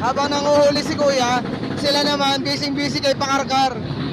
Habang nanguhuli si kuya, sila naman busy-busy kay pakarkar.